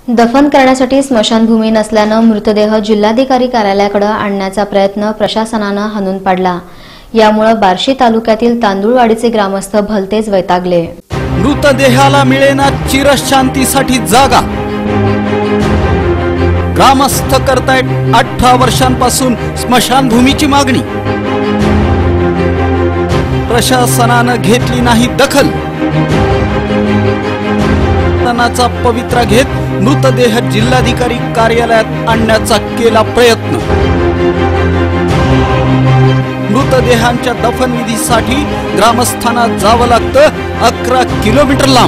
दफन करण्यासाठी स्मशानभूमी नसल्याने मृतदेह जिल्हाधिकारी कार्यालयाकडे आणण्याचा प्रयत्न प्रशासनाने हाणून पाडला। यामुळे बार्शी तालुक्यातील तांदूळवाडीचे ग्रामस्थ भलतेच वैतागले। मृतदेहाला मिळेना चिरशांतीसाठी जागा। ग्रामस्थ करतायत 18 वर्षांपासून स्मशानभूमीची मागणी। प्रशासनाने घेतली नाही दखल। चा पवित्रा घेत मृतदेह जिल्हाधिकारी कार्यालयात आणण्याचा केला प्रयत्न। मृतदेहांच्या दफनविधीसाठी ग्रामस्थांना जावं लागतं 11 किलोमीटर लांब।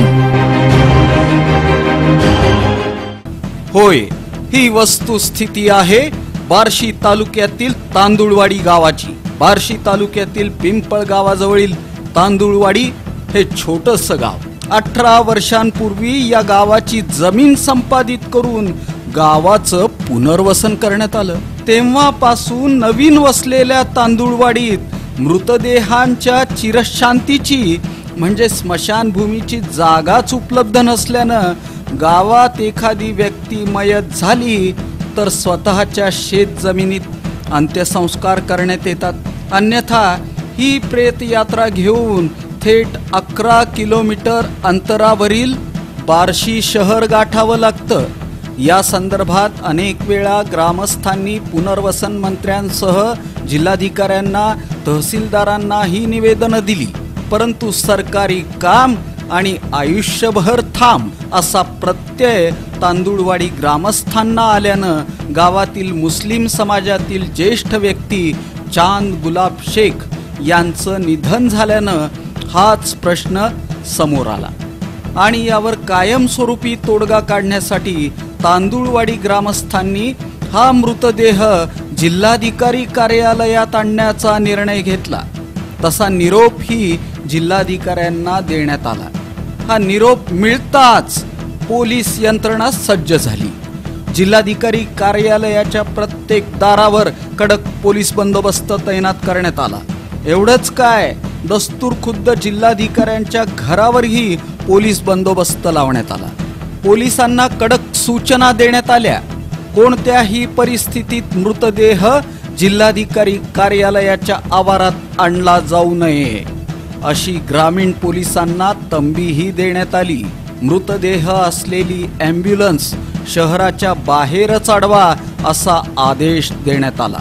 होय, ही वस्तुस्थिती आहे बार्शी तालुक्यातील तांदूळवाडी गावाची। बार्शी तालुक्यातील पिंपळ गावाजवळील तांदूळवाडी हे छोटंसं गाव 18 वर्षांपूर्वी या गावाची जमीन संपादित करून गावाचं पुनर्वसन करण्यात आलं। तेव्हापासून नवीन वसलेल्या तांदूळवाडीत मृतदेहांच्या चिरशांतीची म्हणजे स्मशानभूमीची जागाच उपलब्ध नसल्यानं गावात एखादी व्यक्ती मयत झाली तर स्वतःच्या शेत जमिनीत अंत्यसंस्कार करण्यात येतात। अन्यथा ही प्रेत यात्रा घेऊन थेट 11 किलोमीटर अंतरावरील बार्शी शहर गाठावं लागतं। या संदर्भात अनेक वेळा ग्रामस्थांनी पुनर्वसन मंत्र्यांसह जिल्हाधिकाऱ्यांना तहसीलदारांना ही निवेदनं दिली, परंतु सरकारी काम आणि आयुष्यभर थांब असा प्रत्यय तांदूळवाडी ग्रामस्थांना आल्यानं गावातील मुस्लिम समाजातील ज्येष्ठ व्यक्ती चांद गुलाब शेख यांचं निधन झाल्यानं हाच प्रश्न समोर आला आणि यावर कायमस्वरूपी तोडगा काढण्यासाठी तांदूळवाडी ग्रामस्थांनी हा मृतदेह जिल्हाधिकारी कार्यालयात आणण्याचा निर्णय घेतला। तसा निरोप ही जिल्हाधिकाऱ्यांना देण्यात आला। हा निरोप मिळताच पोलीस यंत्रणा सज्ज झाली। जिल्हाधिकारी कार्यालयाच्या प्रत्येक दारावर कडक पोलीस बंदोबस्त तैनात करण्यात आला। एवढंच काय, दस्तूर खुद्द जिल्हाधिकाऱ्यांच्या घरावरही पोलीस बंदोबस्त लावण्यात आला। पोलिसांना कडक सूचना देण्यात आल्या, कोणत्याही परिस्थितीत मृतदेह जिल्हाधिकारी कार्यालयाच्या आवारात आणला जाऊ नये अशी ग्रामीण पोलिसांना तंबीही देण्यात आली। मृतदेह असलेली ॲम्ब्युलन्स शहराच्या बाहेरच अडवा असा आदेश देण्यात आला।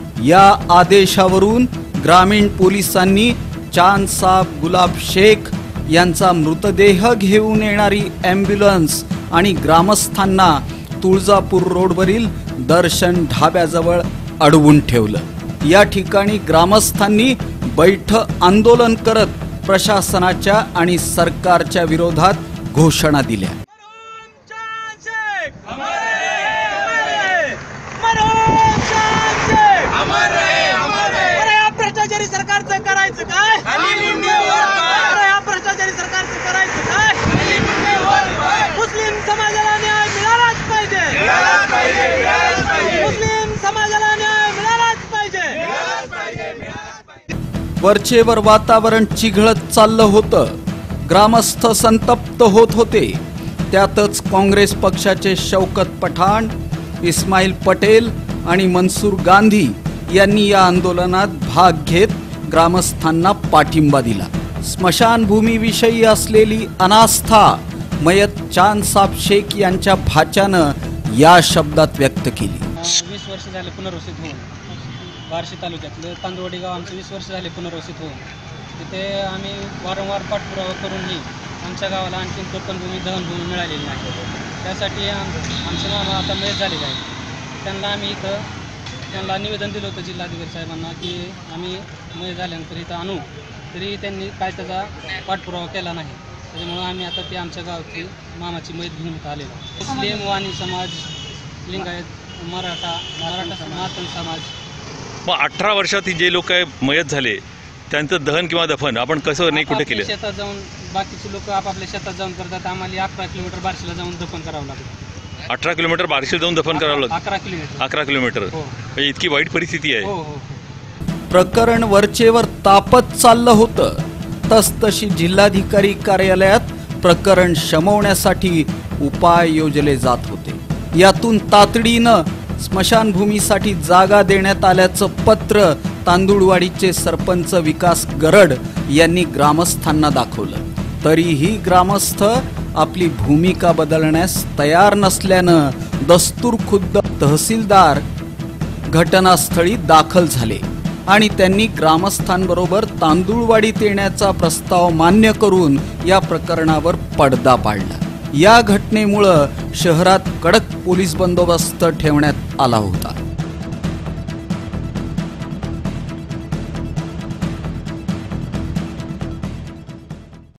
या आदेशावरून ग्रामीण पोलिसांनी चांदसाब गुलाब शेख यांचा मृतदेह घेऊन येणारी ॲम्ब्युलन्स आणि ग्रामस्थांना तुळजापूर रोडवरील दर्शन ढाब्याजवळ अडवून ठेवलं। या ठिकाणी ग्रामस्थांनी बैठ आंदोलन करत प्रशासनाच्या आणि सरकारच्या विरोधात घोषणा दिल्या। सरकारचं करायचं काय? भ्रष्टाचारी सरकारचं करायचं काय? मुस्लिम समाजाला न्याय मिळालाच पाहिजे। मुस्लिम समाजाला न्याय मिळालाच पाहिजे। वरचेवर वातावरण चिघळत चाललं होतं। ग्रामस्थ संतप्त होत होते। त्यातच काँग्रेस पक्षाचे शौकत पठाण, इस्माईल पटेल आणि मनसूर गांधी यांनी या आंदोलनात भाग घेत ग्रामस्थांना पाठिंबा दिला। स्मशानभूमीविषयी असलेली अनास्था मयत चांदसाब शेख यांच्या भाच्यानं या शब्दात व्यक्त केली। 20 वर्ष झाले पुनर्वसित होऊन बार्शी तालुक्यातलं तांदूळवाडी गाव आमचं 20 वर्ष झाले पुनर्वसित होऊन तिथे आम्ही वारंवार पाठपुरावा करूनही आमच्या गावाला आणखी दफनभूमी दहनभूमी मिळालेली नाही। त्यासाठी आमचे मामा आता मयत झालेले आहेत। त्यांना आम्ही त्यांना निवेदन दिलं होतं जिल्हाधिकारी साहेबांना की आम्ही मयत झाल्यानंतर इथं आणू, तरी त्यांनी काय त्याचा पाठपुरावा केला नाही। त्याच्यामुळं आम्ही आता ती आमच्या गावची मामाची मयत घेऊन इथं आलेलो। मुस्लिम, वाणी समाज, लिंगायत, मराठा मातन समाज। मग 18 वर्षात जे लोक मयत झाले त्यांचं दहन किंवा दफन आपण कसं नाही कुठे केलं? शेतात जाऊन बाकीचे लोक आपापल्या शेतात जाऊन करतात। आम्हाला 11 किलोमीटर बार्शीला जाऊन दफन करावं लागतं। 18 किलोमीटर बार्शीला जाऊन दफन करावं लागतं? 11 किलोमीटर। हो, इतकी वाईट परिस्थिती आहे। हो। प्रकरण वरचेवर तापत चाललं होतं। तसतशी जिल्हाधिकारी कार्यालयात प्रकरण शमवण्यासाठी उपाय योजले जात होते। यातून तातडीनं स्मशानभूमीसाठी जागा देण्यात आल्याचं पत्र तांदूळवाडीचे सरपंच विकास गरड यांनी ग्रामस्थांना दाखवलं। तरीही ग्रामस्थ आपली भूमिका बदलण्यास तयार नसल्यानं दस्तूरखुद्द तहसीलदार घटनास्थळी दाखल झाले आणि त्यांनी ग्रामस्थांबरोबर तांदूळवाडीत येण्याचा प्रस्ताव मान्य करून या प्रकरणावर पडदा पाडला। या घटनेमुळे शहरात कडक पोलीस बंदोबस्त ठेवण्यात आला होता।